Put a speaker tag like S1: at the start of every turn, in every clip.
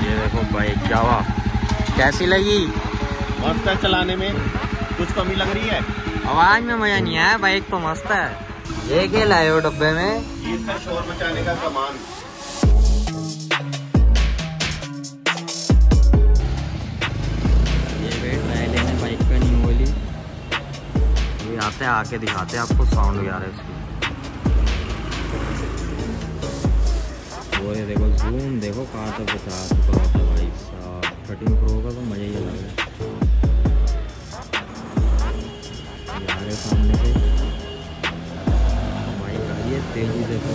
S1: ये देखो बाइक जावा कैसी लगी?
S2: मस्त है, चलाने में कुछ कमी लग रही है?
S1: आवाज में मजा नहीं आया, बाइक तो मस्त है। ये क्या लाए हो डब्बे में?
S2: ये इसका शोर मचाने का सामान।
S1: ये वेट नए लेने बाइक का न्यू वाली। ये आते हैं आके दिखाते हैं आपको साउंड वगैरह इसकी। वो ये देखो जूम देखो कहाँ तक बचा चुका होता है भाई साहब। 13 Pro का तो मजा ही अलग है। यार सामने से बाइक आ रही है तेजी देखो।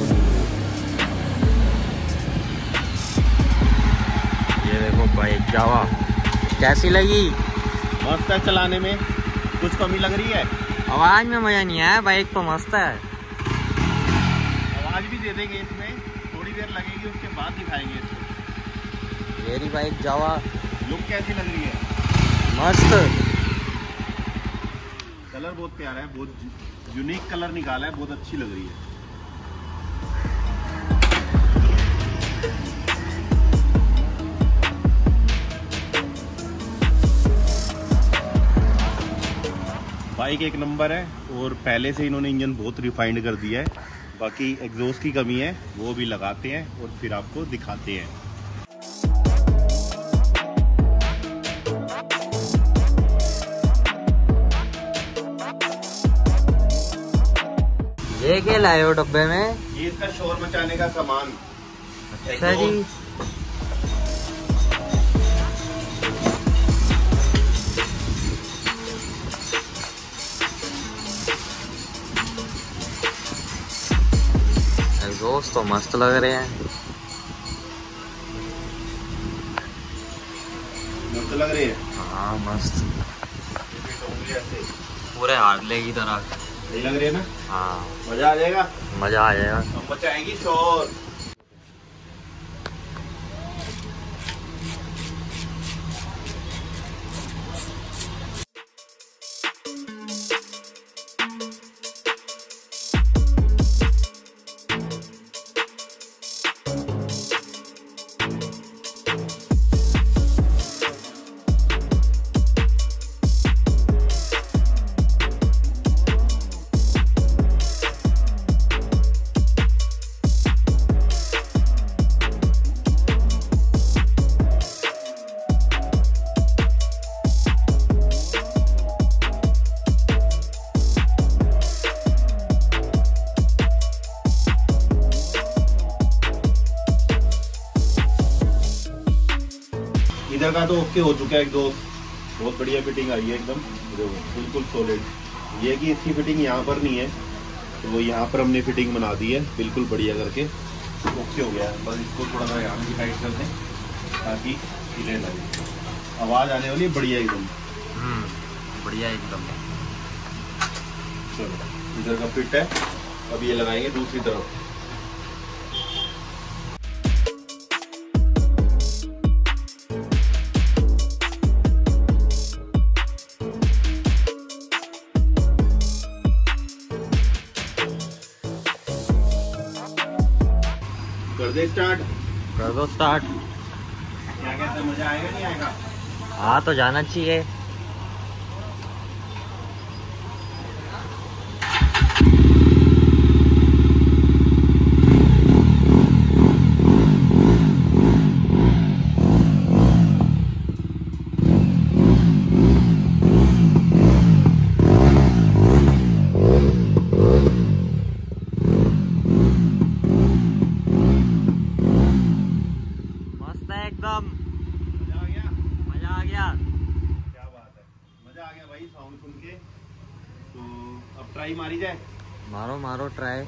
S1: ये देखो बाइक जावा कैसी लगी?
S2: मस्त है, चलाने में कुछ कमी लग रही है?
S1: आवाज में मजा नहीं आया, बाइक तो मस्त है।
S2: आवाज भी दे देंगे इसमें, थोड़ी देर लगेगी उसके बाद दिखाएंगे इसको।
S1: मेरी बाइक जावा
S2: लुक कैसी लग रही है?
S1: मस्त।
S2: कलर बहुत प्यारा है, बहुत यूनिक कलर निकाला है, बहुत अच्छी लग रही है। बाइक एक नंबर है और पहले से इन्होंने इंजन बहुत रिफाइंड कर दिया है। बाकी एग्जॉस्ट की कमी है, वो भी लगाते हैं और फिर आपको दिखाते हैं।
S1: ये क्या लाए हो डब्बे में?
S2: ये इसका शोर मचाने का सामान।
S1: अच्छा जी। एग्जॉस्ट तो मस्त लग रहे हैं।
S2: मस्त लग रही है?
S1: हाँ मस्त, पूरे हार्ले की तरह।
S2: सही लग रही है ना?
S1: हाँ
S2: मजा आ जाएगा,
S1: मजा आ जाएगा।
S2: हम मचाएंगी शोर। इधर का तो ओके हो चुका है, एग्जॉस्ट बहुत बढ़िया फिटिंग आई है एकदम, बिल्कुल सॉलिड। ये कि इसकी फिटिंग यहाँ पर नहीं है, तो वो यहाँ पर हमने फिटिंग बना दी है बिल्कुल बढ़िया करके, ओके हो गया है। बस इसको थोड़ा सा यहाँ भी टाइट कर दें ताकि हिले लगे। आवाज़ आने वाली है बढ़िया एकदम।
S1: बढ़िया एकदम।
S2: चलो इधर का फिट है, अब ये लगाएंगे दूसरी तरफ। कर दे स्टार्ट?
S1: कर दो स्टार्ट।
S2: क्या कहते हैं, मजा आएगा नहीं आएगा?
S1: हाँ तो जाना चाहिए। एकदम
S2: मजा आ गया?
S1: मजा आ गया।
S2: क्या बात है, मजा आ गया भाई साउंड सुन के। तो अब ट्राई मारी जाए?
S1: मारो मारो ट्राई।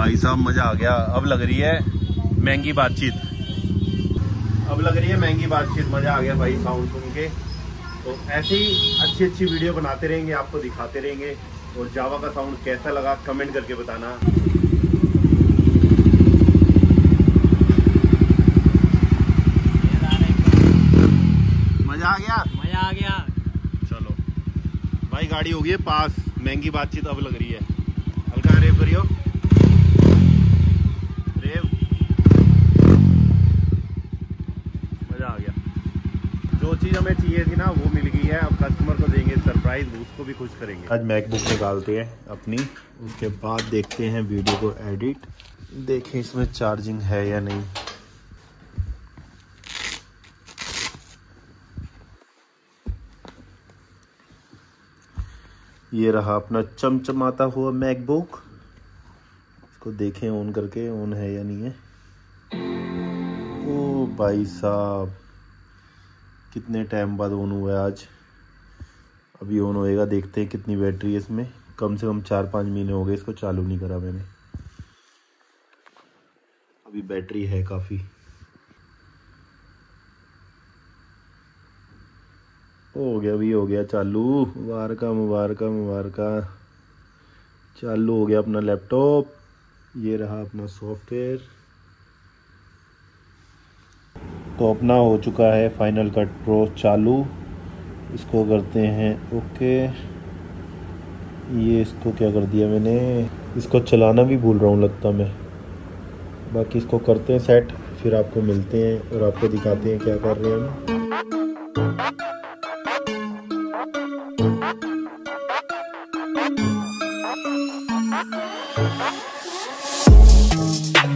S2: भाई साहब मजा आ गया। अब लग रही है महंगी बातचीत, अब लग रही है महंगी बातचीत। मजा आ गया भाई साउंड सुन के। तो ऐसे ही अच्छी अच्छी वीडियो बनाते रहेंगे, आपको दिखाते रहेंगे। और जावा का साउंड कैसा लगा कमेंट करके बताना। मजा आ गया,
S1: मजा आ गया।
S2: चलो भाई गाड़ी हो गई है पास, महंगी बातचीत अब लग रही है। हल्का रेव करियो, रेव। मजा आ गया। जो चीज़ हमें चाहिए थी ना वो मिल गई है। अब कस्टमर को देंगे सरप्राइज, उसको भी खुश करेंगे। आज मैकबुक निकालते हैं अपनी, उसके बाद देखते हैं वीडियो को एडिट। देखें इसमें चार्जिंग है या नहीं। ये रहा अपना चमचमाता हुआ मैकबुक। इसको देखें ऑन करके, ऑन है या नहीं है। ओ भाई साहब, कितने टाइम बाद ऑन हुआ है आज। अभी ऑन होएगा, देखते हैं कितनी बैटरी है इसमें। कम से कम 4-5 महीने हो गए इसको चालू नहीं करा मैंने। अभी बैटरी है काफ़ी। हो गया, भी हो गया चालू। मुबारका मुबारका मुबारका, चालू हो गया अपना लैपटॉप। ये रहा अपना सॉफ्टवेयर। तो अपना हो चुका है फाइनल कट प्रो चालू। इसको करते हैं ओके। ये इसको क्या कर दिया मैंने, इसको चलाना भी भूल रहा हूँ लगता मैं। बाकी इसको करते हैं सेट, फिर आपको मिलते हैं और आपको दिखाते हैं क्या कर रहे हैं हम।